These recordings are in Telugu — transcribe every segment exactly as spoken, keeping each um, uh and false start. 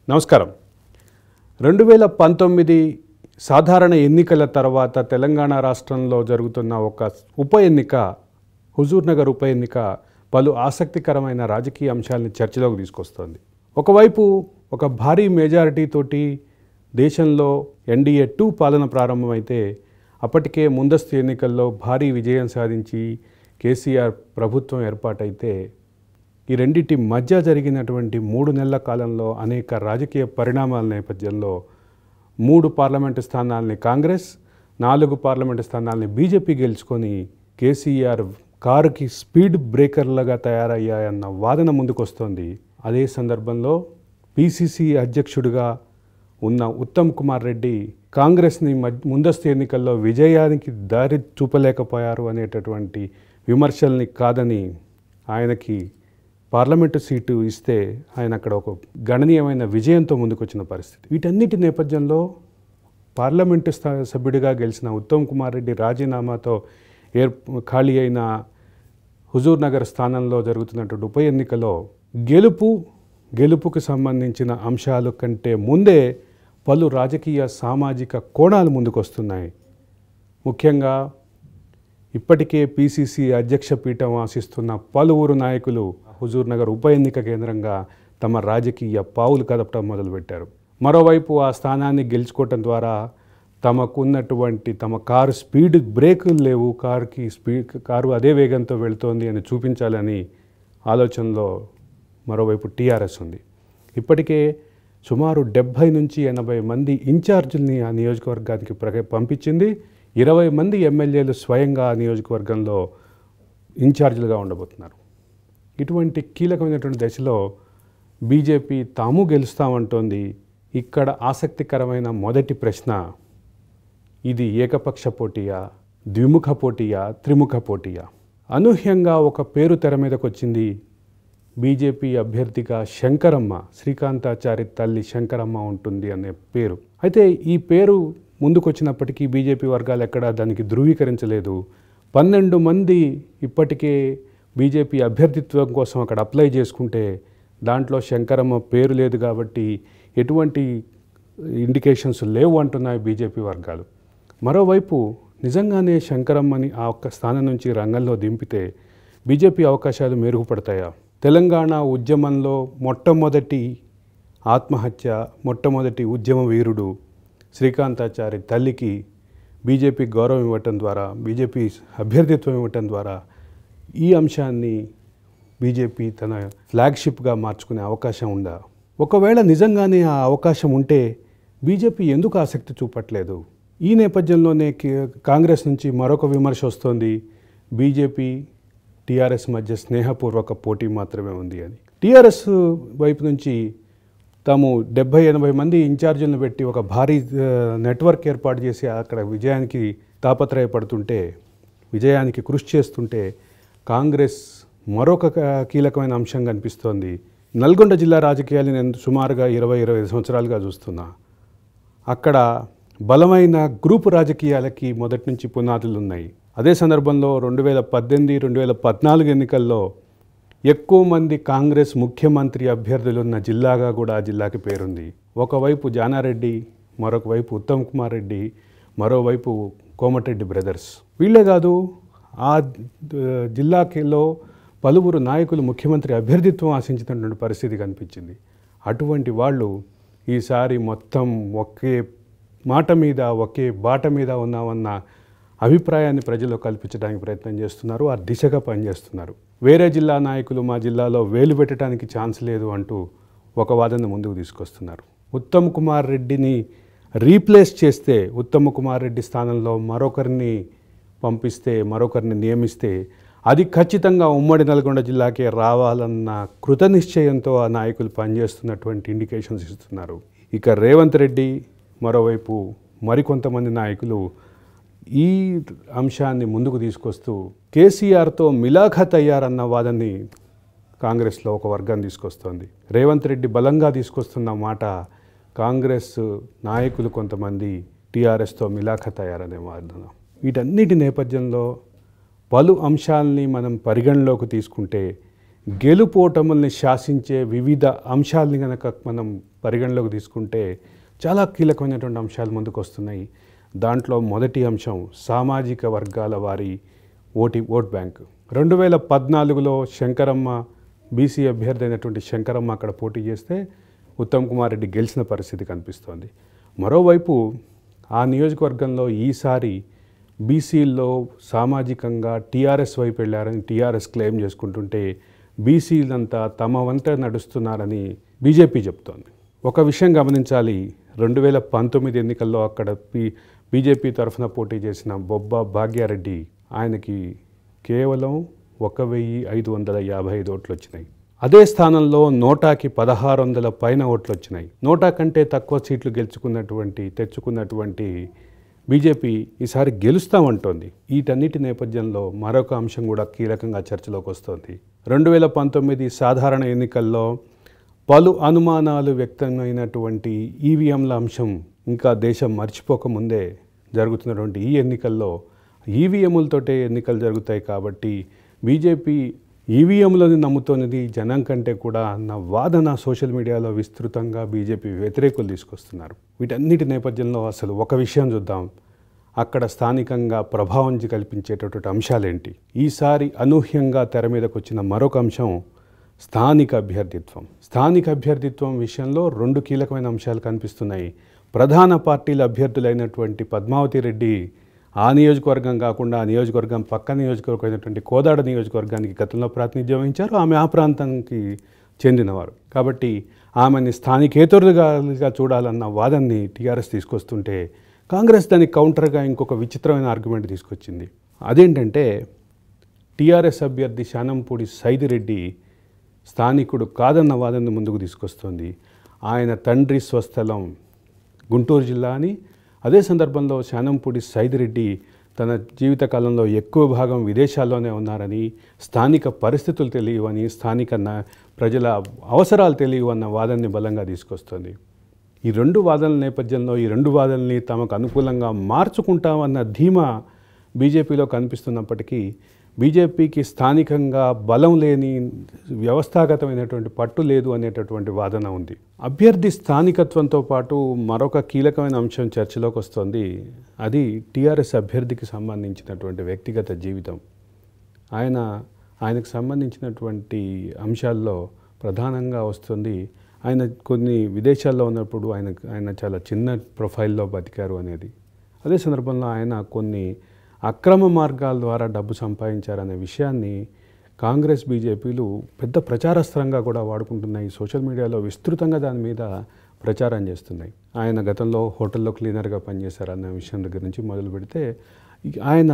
నమస్కారం. రెండు వేల పంతొమ్మిది సాధారణ ఎన్నికల తర్వాత తెలంగాణ రాష్ట్రంలో జరుగుతున్న ఒక ఉప ఎన్నిక, హుజూర్నగర్ ఉప ఎన్నిక పలు ఆసక్తికరమైన రాజకీయ అంశాలను చర్చలోకి తీసుకొస్తోంది. ఒకవైపు ఒక భారీ మెజారిటీ తోటి దేశంలో ఎన్డీఏ టూ పాలన ప్రారంభమైతే అప్పటికే ముందస్తు ఎన్నికల్లో భారీ విజయం సాధించి కేసీఆర్ ప్రభుత్వం ఏర్పాటైతే ఈ రెండింటి మధ్య జరిగినటువంటి మూడు నెలల కాలంలో అనేక రాజకీయ పరిణామాల నేపథ్యంలో మూడు పార్లమెంటు స్థానాలని కాంగ్రెస్, నాలుగు పార్లమెంటు స్థానాలని బీజేపీ గెలుచుకొని కేసీఆర్ కారుకి స్పీడ్ బ్రేకర్లుగా తయారయ్యాయన్న వాదన ముందుకొస్తోంది. అదే సందర్భంలో పీసీసీ అధ్యక్షుడిగా ఉన్న ఉత్తమ్ కుమార్ రెడ్డి కాంగ్రెస్ని ముందస్తు ఎన్నికల్లో విజయానికి దారి చూపలేకపోయారు అనేటటువంటి విమర్శల్ని కాదని ఆయనకి పార్లమెంటు సీటు ఇస్తే ఆయన అక్కడ ఒక గణనీయమైన విజయంతో ముందుకొచ్చిన పరిస్థితి. వీటన్నిటి నేపథ్యంలో పార్లమెంటు సభ్యుడిగా గెలిచిన ఉత్తమ్ కుమార్ రెడ్డి రాజీనామాతో ఏర్ ఖాళీ అయిన హుజూర్నగర్ స్థానంలో జరుగుతున్నటువంటి ఉప ఎన్నికలో గెలుపు గెలుపుకు సంబంధించిన అంశాల కంటే ముందే పలు రాజకీయ సామాజిక కోణాలు ముందుకొస్తున్నాయి. ముఖ్యంగా ఇప్పటికే పీసీసీ అధ్యక్ష పీఠం ఆశిస్తున్న పలువురు నాయకులు హుజూర్నగర్ ఉప ఎన్నిక కేంద్రంగా తమ రాజకీయ పావులు కదపడం మొదలుపెట్టారు. మరోవైపు ఆ స్థానాన్ని గెలుచుకోవటం ద్వారా తమకున్నటువంటి తమ కారు స్పీడ్ బ్రేకులు లేవు, కారుకి స్పీడ్ కారు అదే వేగంతో వెళుతోంది అని చూపించాలని ఆలోచనలో మరోవైపు టీఆర్ఎస్ ఉంది. ఇప్పటికే సుమారు డెబ్భై నుంచి ఎనభై మంది ఇన్ఛార్జీల్ని ఆ నియోజకవర్గానికి ప్ర పంపించింది. ఇరవై మంది ఎమ్మెల్యేలు స్వయంగా ఆ నియోజకవర్గంలో ఇన్ఛార్జీలుగా ఉండబోతున్నారు. ఇటువంటి కీలకమైనటువంటి దశలో బీజేపీ తాము గెలుస్తామంటోంది. ఇక్కడ ఆసక్తికరమైన మొదటి ప్రశ్న, ఇది ఏకపక్ష పోటీయా, ద్విముఖ పోటీయా, త్రిముఖ పోటీయా? అనూహ్యంగా ఒక పేరు తెర మీదకు వచ్చింది. బీజేపీ అభ్యర్థిగా శంకరమ్మ, శ్రీకాంతాచారి తల్లి శంకరమ్మ ఉంటుంది అనే పేరు. అయితే ఈ పేరు ముందుకొచ్చినప్పటికీ బీజేపీ వర్గాలు ఎక్కడా దానికి ధృవీకరించలేదు. పన్నెండు మంది ఇప్పటికే బీజేపీ అభ్యర్థిత్వం కోసం అక్కడ అప్లై చేసుకుంటే దాంట్లో శంకరమ్మ పేరు లేదు కాబట్టి ఎటువంటి ఇండికేషన్స్ లేవు అంటున్నాయి బీజేపీ వర్గాలు. మరోవైపు నిజంగానే శంకరమ్మని ఆ ఒక్క స్థానం నుంచి రంగంలో దింపితే బీజేపీ అవకాశాలు మెరుగుపడతాయా? తెలంగాణ ఉద్యమంలో మొట్టమొదటి ఆత్మహత్య, మొట్టమొదటి ఉద్యమ వీరుడు శ్రీకాంతాచారి తల్లికి బీజేపీ గౌరవం ఇవ్వటం ద్వారా, బీజేపీ అభ్యర్థిత్వం ఇవ్వటం ద్వారా ఈ అంశాన్ని బీజేపీ తన ఫ్లాగ్షిప్గా మార్చుకునే అవకాశం ఉందా? ఒకవేళ నిజంగానే ఆ అవకాశం ఉంటే బీజేపీ ఎందుకు ఆసక్తి చూపట్లేదు? ఈ నేపథ్యంలోనే కాంగ్రెస్ నుంచి మరొక విమర్శ వస్తోంది, బీజేపీ టీఆర్ఎస్ మధ్య స్నేహపూర్వక పోటీ మాత్రమే ఉంది అని. టీఆర్ఎస్ వైపు నుంచి తాము డెబ్భై ఎనభై మంది ఇన్ఛార్జీలను పెట్టి ఒక భారీ నెట్వర్క్ ఏర్పాటు చేసి అక్కడ విజయానికి తాపత్రయపడుతుంటే, విజయానికి కృషి చేస్తుంటే కాంగ్రెస్ మరొక కీలకమైన అంశం కనిపిస్తోంది. నల్గొండ జిల్లా రాజకీయాలు నేను సుమారుగా ఇరవై ఇరవై సంవత్సరాలుగా చూస్తున్నా. అక్కడ బలమైన గ్రూపు రాజకీయాలకి మొదటి నుంచి పునాదులు ఉన్నాయి. అదే సందర్భంలో రెండు వేల పద్దెనిమిది రెండు వేల పద్నాలుగు ఎన్నికల్లో ఎక్కువ మంది కాంగ్రెస్ ముఖ్యమంత్రి అభ్యర్థులున్న జిల్లాగా కూడా ఆ జిల్లాకి పేరుంది. ఒకవైపు జానారెడ్డి, మరొక వైపు ఉత్తమ్ కుమార్ రెడ్డి, మరోవైపు కోమటిరెడ్డి బ్రదర్స్. వీళ్ళే కాదు, ఆ జిల్లాలో పలువురు నాయకులు ముఖ్యమంత్రి అభ్యర్థిత్వం ఆశించినటువంటి పరిస్థితి కనిపించింది. అటువంటి వాళ్ళు ఈసారి మొత్తం ఒకే మాట మీద, ఒకే బాట మీద ఉన్నామన్న అభిప్రాయాన్ని ప్రజల్లో కల్పించడానికి ప్రయత్నం చేస్తున్నారు. ఆ దిశగా పనిచేస్తున్నారు. వేరే జిల్లా నాయకులు మా జిల్లాలో వేలు పెట్టడానికి ఛాన్స్ లేదు అంటూ ఒక వాదన ముందుకు తీసుకొస్తున్నారు. ఉత్తమ్ కుమార్ రెడ్డిని రీప్లేస్ చేస్తే, ఉత్తమ్ కుమార్ రెడ్డి స్థానంలో మరొకరిని పంపిస్తే, మరొకరిని నియమిస్తే అది ఖచ్చితంగా ఉమ్మడి నల్గొండ జిల్లాకే రావాలన్న కృత నిశ్చయంతో ఆ నాయకులు పనిచేస్తున్నటువంటి ఇండికేషన్స్ ఇస్తున్నారు. ఇక రేవంత్ రెడ్డి, మరోవైపు మరికొంతమంది నాయకులు ఈ అంశాన్ని ముందుకు తీసుకొస్తూ కేసీఆర్తో మిలాఖత్ అయ్యారన్న వాదనని కాంగ్రెస్లో ఒక వర్గం తీసుకొస్తోంది. రేవంత్ రెడ్డి బలంగా తీసుకొస్తున్న మాట కాంగ్రెస్ నాయకులు కొంతమంది టీఆర్ఎస్తో మిలాఖత్ అయ్యారనే వాదన. వీటన్నిటి నేపథ్యంలో పలు అంశాలని మనం పరిగణలోకి తీసుకుంటే గెలుపోటముల్ని శాసించే వివిధ అంశాలని కనుక మనం పరిగణలోకి తీసుకుంటే చాలా కీలకమైనటువంటి అంశాలు ముందుకు వస్తున్నాయి. దాంట్లో మొదటి అంశం సామాజిక వర్గాల వారి ఓటి ఓట్ బ్యాంక్. రెండు వేల పద్నాలుగులో శంకరమ్మ బీసీ అభ్యర్థి అయినటువంటి శంకరమ్మ అక్కడ పోటీ చేస్తే ఉత్తమ్ కుమార్ రెడ్డి గెలిచిన పరిస్థితి కనిపిస్తోంది. మరోవైపు ఆ నియోజకవర్గంలో ఈసారి బీసీల్లో సామాజికంగా టీఆర్ఎస్ వైపు వెళ్ళారని టీఆర్ఎస్ క్లెయిమ్ చేసుకుంటుంటే బీసీలంతా తమ వంట నడుస్తున్నారని బీజేపీ చెప్తోంది. ఒక విషయం గమనించాలి, రెండు వేల పంతొమ్మిది ఎన్నికల్లో అక్కడ బీ బీజేపీ తరఫున పోటీ చేసిన బొబ్బ భాగ్యారెడ్డి ఆయనకి కేవలం ఒక వెయ్యి ఐదు వందల యాభై ఐదు ఓట్లు వచ్చినాయి. అదే స్థానంలో నోటాకి పదహారు వందల పైన ఓట్లు వచ్చినాయి. నోటా కంటే తక్కువ సీట్లు గెలుచుకున్నటువంటి తెచ్చుకున్నటువంటి బీజేపీ ఈసారి గెలుస్తామంటోంది. వీటన్నిటి నేపథ్యంలో మరొక అంశం కూడా కీలకంగా చర్చలోకి వస్తోంది. రెండు వేల పంతొమ్మిది సాధారణ ఎన్నికల్లో పలు అనుమానాలు వ్యక్తమైనటువంటి ఈవీఎంల అంశం ఇంకా దేశం మర్చిపోకముందే జరుగుతున్నటువంటి ఈ ఎన్నికల్లో ఈవీఎంలతోటే ఎన్నికలు జరుగుతాయి కాబట్టి బీజేపీ ఈవీఎంలను నమ్ముతున్నది జనం కంటే కూడా అన్న వాదన సోషల్ మీడియాలో విస్తృతంగా బీజేపీ వ్యతిరేకులు తీసుకొస్తున్నారు. వీటన్నిటి నేపథ్యంలో అసలు ఒక విషయం చూద్దాం, అక్కడ స్థానికంగా ప్రభావం కల్పించేటటువంటి అంశాలేంటి. ఈసారి అనూహ్యంగా తెర మీదకు వచ్చిన మరొక అంశం స్థానిక అభ్యర్థిత్వం. స్థానిక అభ్యర్థిత్వం విషయంలో రెండు కీలకమైన అంశాలు కనిపిస్తున్నాయి. ప్రధాన పార్టీల అభ్యర్థులైనటువంటి పద్మావతి రెడ్డి ఆ నియోజకవర్గం కాకుండా ఆ నియోజకవర్గం పక్క నియోజకవర్గం అయినటువంటి కోదాడ నియోజకవర్గానికి గతంలో ప్రాతినిధ్యం వహించారు. ఆమె ఆ ప్రాంతానికి చెందినవారు కాబట్టి ఆమెని స్థానికేతరులుగా చూడాలన్న వాదనని టీఆర్ఎస్ తీసుకొస్తుంటే కాంగ్రెస్ దానికి కౌంటర్గా ఇంకొక విచిత్రమైన ఆర్గ్యుమెంట్ తీసుకొచ్చింది. అదేంటంటే టీఆర్ఎస్ అభ్యర్థి శానంపూడి సైదిరెడ్డి స్థానికుడు కాదన్న వాదనను ముందుకు తీసుకొస్తుంది. ఆయన తండ్రి స్వస్థలం గుంటూరు జిల్లా అని, అదే సందర్భంలో శానంపూడి సైదిరెడ్డి తన జీవితకాలంలో ఎక్కువ భాగం విదేశాల్లోనే ఉన్నారని, స్థానిక పరిస్థితులు తెలియవని, స్థానిక ప్రజల అవసరాలు తెలియవు అన్న వాదనని బలంగా తీసుకొస్తుంది. ఈ రెండు వాదనల నేపథ్యంలో ఈ రెండు వాదనల్ని తమకు అనుకూలంగా మార్చుకుంటామన్న ధీమా బీజేపీలో కనిపిస్తున్నప్పటికీ బీజేపీకి స్థానికంగా బలం లేని వ్యవస్థాగతమైనటువంటి పట్టు లేదు అనేటటువంటి వాదన ఉంది. అభ్యర్థి స్థానికత్వంతో పాటు మరొక కీలకమైన అంశం చర్చలోకి వస్తుంది. అది టీఆర్ఎస్ అభ్యర్థికి సంబంధించినటువంటి వ్యక్తిగత జీవితం. ఆయన ఆయనకు సంబంధించినటువంటి అంశాల్లో ప్రధానంగా వస్తుంది ఆయన కొన్ని విదేశాల్లో ఉన్నప్పుడు ఆయన ఆయన చాలా చిన్న ప్రొఫైల్లో బతికారు అనేది. అదే సందర్భంలో ఆయన కొన్ని అక్రమ మార్గాల ద్వారా డబ్బు సంపాదించారనే విషయాన్ని కాంగ్రెస్ బీజేపీలు పెద్ద ప్రచారాస్త్రంగా కూడా వాడుకుంటున్నాయి. సోషల్ మీడియాలో విస్తృతంగా దాని మీద ప్రచారం చేస్తున్నాయి. ఆయన గతంలో హోటల్లో క్లీనర్గా పనిచేశారన్న విషయం దగ్గర నుంచి మొదలు పెడితే ఆయన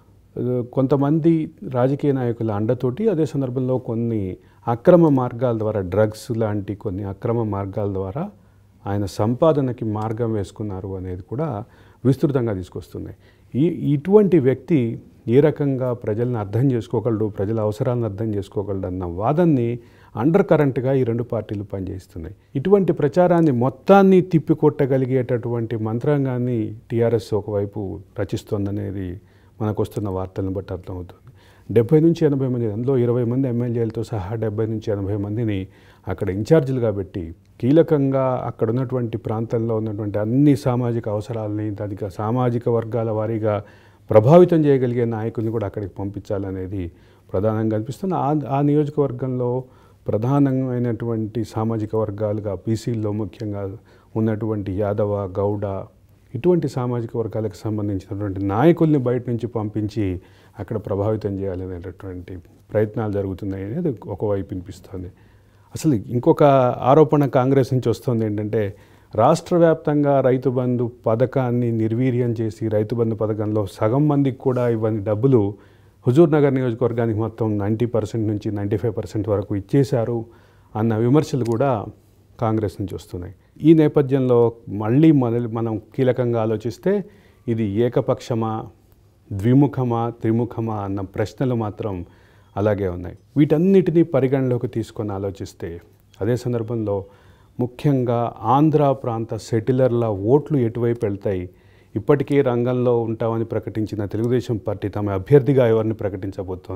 కొంతమంది రాజకీయ నాయకుల అండతోటి అదే సందర్భంలో కొన్ని అక్రమ మార్గాల ద్వారా డ్రగ్స్ లాంటి కొన్ని అక్రమ మార్గాల ద్వారా ఆయన సంపాదనకి మార్గం వేసుకున్నారు అనేది కూడా విస్తృతంగా తీసుకొస్తున్నాయి. ఈ ఇటువంటి వ్యక్తి ఏ రకంగా ప్రజలను అర్థం చేసుకోగలడు, ప్రజల అవసరాలను అర్థం చేసుకోగలడు అన్న వాదనని అండర్ కరెంట్గా ఈ రెండు పార్టీలు పనిచేస్తున్నాయి. ఇటువంటి ప్రచారాన్ని మొత్తాన్ని తిప్పికొట్టగలిగేటటువంటి మంత్రాంగాన్ని టీఆర్ఎస్ ఒకవైపు రచిస్తోందనేది మనకు వస్తున్న వార్తలను బట్టి అర్థమవుతుంది. డెబ్బై నుంచి ఎనభై మంది, అందులో ఇరవై మంది ఎమ్మెల్యేలతో సహా డెబ్బై నుంచి ఎనభై మందిని అక్కడ ఇన్ఛార్జీలుగా పెట్టి కీలకంగా అక్కడ ఉన్నటువంటి ప్రాంతంలో ఉన్నటువంటి అన్ని సామాజిక అవసరాలని దానికి సామాజిక వర్గాల వారీగా ప్రభావితం చేయగలిగే నాయకుల్ని కూడా అక్కడికి పంపించాలనేది ప్రధానంగా అనిపిస్తుంది. ఆ ఆ నియోజకవర్గంలో ప్రధానమైనటువంటి సామాజిక వర్గాలుగా బీసీల్లో ముఖ్యంగా ఉన్నటువంటి యాదవ, గౌడ ఇటువంటి సామాజిక వర్గాలకు సంబంధించినటువంటి నాయకుల్ని బయట నుంచి పంపించి అక్కడ ప్రభావితం చేయాలనేటటువంటి ప్రయత్నాలు జరుగుతున్నాయి అనేది ఒకవైపు వినిపిస్తుంది. అసలు ఇంకొక ఆరోపణ కాంగ్రెస్ నుంచి వస్తుంది ఏంటంటే రాష్ట్ర వ్యాప్తంగా రైతు బంధు పథకాన్ని నిర్వీర్యం చేసి రైతు బంధు పథకంలో సగం మందికి కూడా ఇవన్నీ డబ్బులు హుజూర్నగర్ నియోజకవర్గానికి మొత్తం నైంటీ పర్సెంట్ నుంచి నైంటీ ఫైవ్ పర్సెంట్ వరకు ఇచ్చేశారు అన్న విమర్శలు కూడా కాంగ్రెస్ నుంచి వస్తున్నాయి. ఈ నేపథ్యంలో మళ్ళీ మొదలు మనం కీలకంగా ఆలోచిస్తే ఇది ఏకపక్షమా, ద్విముఖమా, త్రిముఖమా అన్న ప్రశ్నలు మాత్రం అలాగే ఉన్నాయి. వీటన్నిటినీ పరిగణలోకి తీసుకొని ఆలోచిస్తే అదే సందర్భంలో ముఖ్యంగా ఆంధ్ర ప్రాంత సెటిలర్ల ఓట్లు ఎటువైపు వెళ్తాయి, ఇప్పటికే రంగంలో ఉంటామని ప్రకటించిన తెలుగుదేశం పార్టీ తమ అభ్యర్థిగా ఎవరిని ప్రకటించబోతోంది,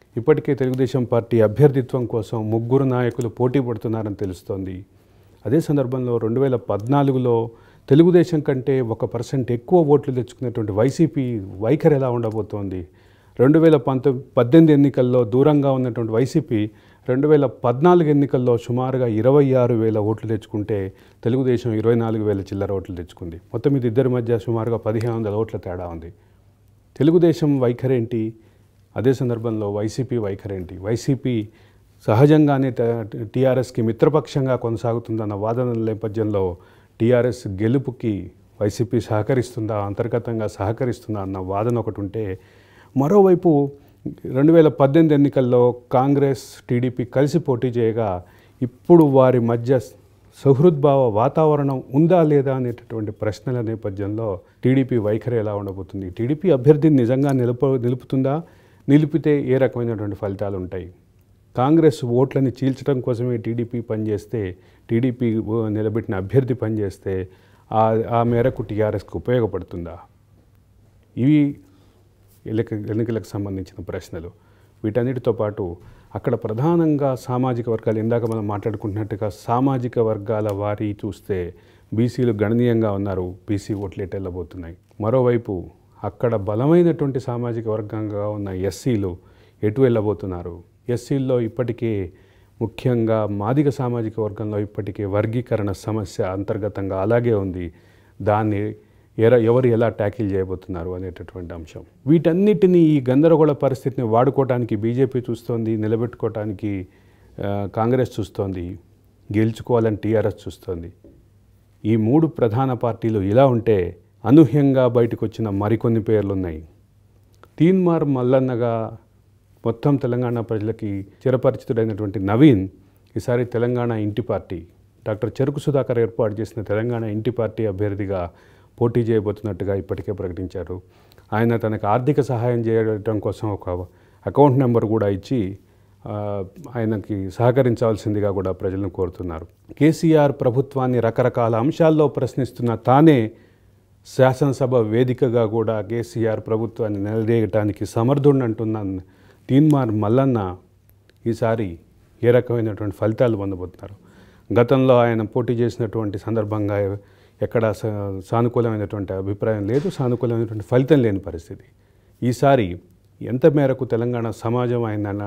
ఇప్పటికే తెలుగుదేశం పార్టీ అభ్యర్థిత్వం కోసం ముగ్గురు నాయకులు పోటీ పడుతున్నారని తెలుస్తోంది. అదే సందర్భంలో రెండు వేల పద్నాలుగులో తెలుగుదేశం కంటే ఒక పర్సెంట్ ఎక్కువ ఓట్లు తెచ్చుకున్నటువంటి వైసీపీ వైఖరి ఎలా ఉండబోతోంది? రెండు వేల పంతొమ్మిది పద్దెనిమిది ఎన్నికల్లో దూరంగా ఉన్నటువంటి వైసీపీ రెండు వేల పద్నాలుగు ఎన్నికల్లో సుమారుగా ఇరవై ఆరు వేల ఓట్లు తెచ్చుకుంటే తెలుగుదేశం ఇరవై నాలుగు వేల చిల్లర ఓట్లు తెచ్చుకుంది. మొత్తం ఇది ఇద్దరి మధ్య సుమారుగా పదిహేను వందల ఓట్ల తేడా ఉంది. తెలుగుదేశం వైఖరి ఏంటి? అదే సందర్భంలో వైసీపీ వైఖరి ఏంటి? వైసీపీ సహజంగానే టీఆర్ఎస్కి మిత్రపక్షంగా కొనసాగుతుందన్న వాదనల నేపథ్యంలో టీఆర్ఎస్ గెలుపుకి వైసీపీ సహకరిస్తుందా, అంతర్గతంగా సహకరిస్తుందా అన్న వాదన ఒకటి ఉంటే, మరోవైపు రెండు వేల పద్దెనిమిది ఎన్నికల్లో కాంగ్రెస్ టీడీపీ కలిసి పోటీ చేయగా ఇప్పుడు వారి మధ్య సహృద్భావ వాతావరణం ఉందా లేదా అనేటటువంటి ప్రశ్నల నేపథ్యంలో టీడీపీ వైఖరి ఎలా ఉండబోతుంది? టీడీపీ అభ్యర్థిని నిజంగా నిలుపు నిలుపుతుందా? నిలిపితే ఏ రకమైనటువంటి ఫలితాలు ఉంటాయి? కాంగ్రెస్ ఓట్లని చీల్చడం కోసమే టీడీపీ పనిచేస్తే, టీడీపీ నిలబెట్టిన అభ్యర్థి పనిచేస్తే ఆ మేరకు టీఆర్ఎస్కి ఉపయోగపడుతుందా? ఇవి ఎన్నిక ఎన్నికలకు సంబంధించిన ప్రశ్నలు. వీటన్నిటితో పాటు అక్కడ ప్రధానంగా సామాజిక వర్గాలు, ఇందాక మనం మాట్లాడుకుంటున్నట్టుగా సామాజిక వర్గాల వారి చూస్తే బీసీలు గణనీయంగా ఉన్నారు. బీసీ ఓట్లు ఎటు వెళ్ళబోతున్నాయి? మరోవైపు అక్కడ బలమైనటువంటి సామాజిక వర్గంగా ఉన్న ఎస్సీలు ఎటు వెళ్ళబోతున్నారు? ఎస్సీల్లో ఇప్పటికే ముఖ్యంగా మాదిగ సామాజిక వర్గంలో ఇప్పటికే వర్గీకరణ సమస్య అంతర్గతంగా అలాగే ఉంది. దాన్ని ఎర ఎవరు ఎలా ట్యాకిల్ చేయబోతున్నారు అనేటటువంటి అంశం. వీటన్నిటినీ, ఈ గందరగోళ పరిస్థితిని వాడుకోవడానికి బీజేపీ చూస్తోంది, నిలబెట్టుకోవడానికి కాంగ్రెస్ చూస్తోంది, గెలుచుకోవాలని టీఆర్ఎస్ చూస్తోంది. ఈ మూడు ప్రధాన పార్టీలు ఇలా ఉంటే అనూహ్యంగా బయటకు వచ్చిన మరికొన్ని పేర్లున్నాయి. తీన్మార్ మల్లన్నగా మొత్తం తెలంగాణ ప్రజలకి చిరపరిచితుడైనటువంటి నవీన్ ఈసారి తెలంగాణ ఇంటి పార్టీ, డాక్టర్ చెరుకు సుధాకర్ ఏర్పాటు చేసిన తెలంగాణ ఇంటి పార్టీ అభ్యర్థిగా పోటీ చేయబోతున్నట్టుగా ఇప్పటికే ప్రకటించారు. ఆయన తనకు ఆర్థిక సహాయం చేయడం కోసం ఒక అకౌంట్ నెంబర్ కూడా ఇచ్చి ఆయనకి సహకరించాల్సిందిగా కూడా ప్రజలను కోరుతున్నారు. కేసీఆర్ ప్రభుత్వాన్ని రకరకాల అంశాల్లో ప్రశ్నిస్తున్న తానే శాసనసభ వేదికగా కూడా కేసీఆర్ ప్రభుత్వాన్ని నిలదీయటానికి సమర్థుడంటున్న తీన్మార్ మల్లన్న ఈసారి ఏ రకమైనటువంటి ఫలితాలు పొందబోతున్నారు? గతంలో ఆయన పోటీ చేసినటువంటి సందర్భంగా ఎక్కడ సానుకూలమైనటువంటి అభిప్రాయం లేదు, సానుకూలమైనటువంటి ఫలితం లేని పరిస్థితి. ఈసారి ఎంత మేరకు తెలంగాణ సమాజం ఆయన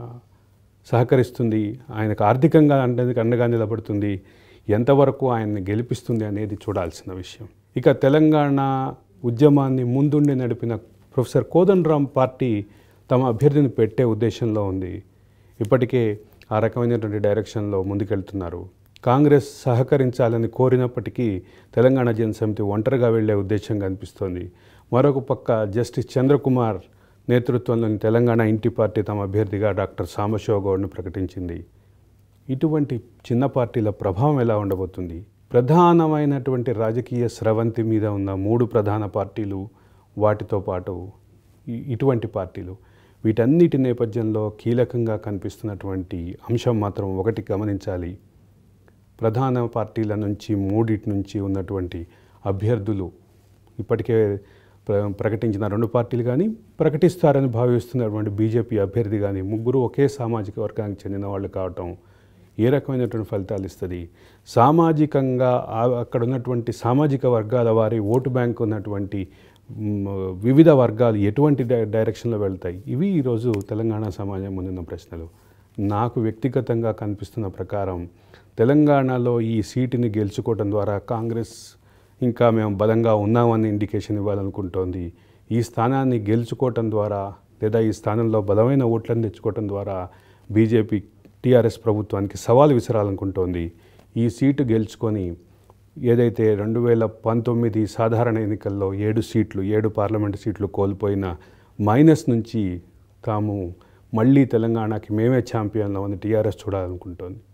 సహకరిస్తుంది, ఆయనకు ఆర్థికంగా అంటే అండగా నిలబడుతుంది, ఎంతవరకు ఆయన్ని గెలిపిస్తుంది అనేది చూడాల్సిన విషయం. ఇక తెలంగాణ ఉద్యమాన్ని ముందుండి నడిపిన ప్రొఫెసర్ కోదండరాం పార్టీ తమ అభ్యర్థిని పెట్టే ఉద్దేశంలో ఉంది. ఇప్పటికే ఆ రకమైనటువంటి డైరెక్షన్లో ముందుకెళ్తున్నారు. కాంగ్రెస్ సహకరించాలని కోరినప్పటికీ తెలంగాణ జనసమితి ఒంటరిగా వెళ్లే ఉద్దేశం కనిపిస్తోంది. మరొక పక్క జస్టిస్ చంద్రకుమార్ నేతృత్వంలోని తెలంగాణ ఇంటి పార్టీ తమ అభ్యర్థిగా డాక్టర్ సాంబశివగౌడ్ను ప్రకటించింది. ఇటువంటి చిన్న పార్టీల ప్రభావం ఎలా ఉండబోతుంది? ప్రధానమైనటువంటి రాజకీయ స్రవంతి మీద ఉన్న మూడు ప్రధాన పార్టీలు, వాటితో పాటు ఇటువంటి పార్టీలు, వీటన్నిటి నేపథ్యంలో కీలకంగా కనిపిస్తున్నటువంటి అంశం మాత్రం ఒకటి గమనించాలి. ప్రధాన పార్టీల నుంచి మూడిటి నుంచి ఉన్నటువంటి అభ్యర్థులు, ఇప్పటికే ప్ర ప్రకటించిన రెండు పార్టీలు కానీ, ప్రకటిస్తారని భావిస్తున్నటువంటి బీజేపీ అభ్యర్థి కానీ, ముగ్గురు ఒకే సామాజిక వర్గానికి చెందిన వాళ్ళు కావటం ఏ రకమైనటువంటి ఫలితాలు ఇస్తుంది? సామాజికంగా అక్కడ ఉన్నటువంటి సామాజిక వర్గాల వారి ఓటు బ్యాంక్ ఉన్నటువంటి వివిధ వర్గాలు ఎటువంటి డైరెక్షన్లో వెళ్తాయి? ఇవి ఈరోజు తెలంగాణ సమాజం ముందున్న ప్రశ్నలు. నాకు వ్యక్తిగతంగా కనిపిస్తున్న ప్రకారం తెలంగాణలో ఈ సీటుని గెలుచుకోవడం ద్వారా కాంగ్రెస్ ఇంకా మేము బలంగా ఉన్నామని ఇండికేషన్ ఇవ్వాలనుకుంటోంది. ఈ స్థానాన్ని గెలుచుకోవటం ద్వారా లేదా ఈ స్థానంలో బలమైన ఓట్లను తెచ్చుకోవటం ద్వారా బీజేపీ టీఆర్ఎస్ ప్రభుత్వానికి సవాల్ విసరాలనుకుంటోంది. ఈ సీటు గెలుచుకొని ఏదైతే రెండు వేల పంతొమ్మిది సాధారణ ఎన్నికల్లో ఏడు సీట్లు ఏడు పార్లమెంటు సీట్లు కోల్పోయిన మైనస్ నుంచి తాము మళ్ళీ తెలంగాణకి మేమే ఛాంపియన్లో అని టీఆర్ఎస్ చూడాలనుకుంటోంది.